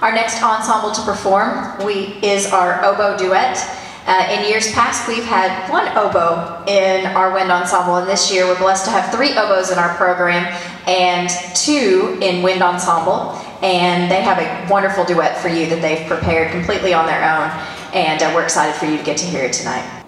Our next ensemble to perform is our Oboe Duet. In years past, we've had one oboe in our wind ensemble, and this year we're blessed to have 3 oboes in our program and 2 in wind ensemble. And they have a wonderful duet for you that they've prepared completely on their own, and we're excited for you to get to hear it tonight.